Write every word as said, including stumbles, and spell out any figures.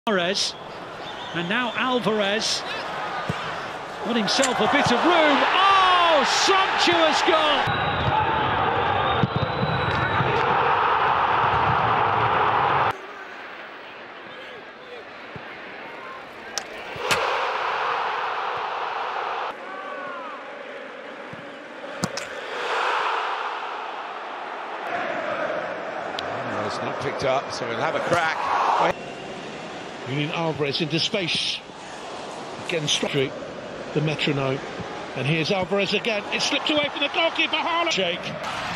Alvarez, and now Alvarez got himself a bit of room. Oh, sumptuous goal! Oh, it's not picked up, so we'll have a crack. Union Alvarez into space. Again, Street, the metronome. And here's Alvarez again. It slipped away from the goalkeeper, Harlan. Shake.